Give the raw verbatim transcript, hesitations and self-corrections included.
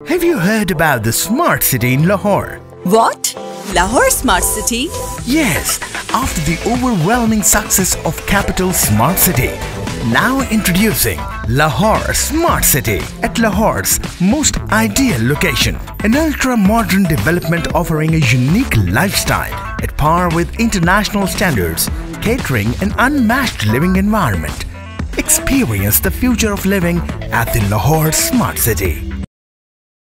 Have you heard about the smart city in Lahore? What? Lahore Smart City? Yes, after the overwhelming success of capital Smart City. Now introducing Lahore Smart City at Lahore's most ideal location. An ultra-modern development offering a unique lifestyle at par with international standards, catering an unmatched living environment. Experience the future of living at the Lahore Smart City.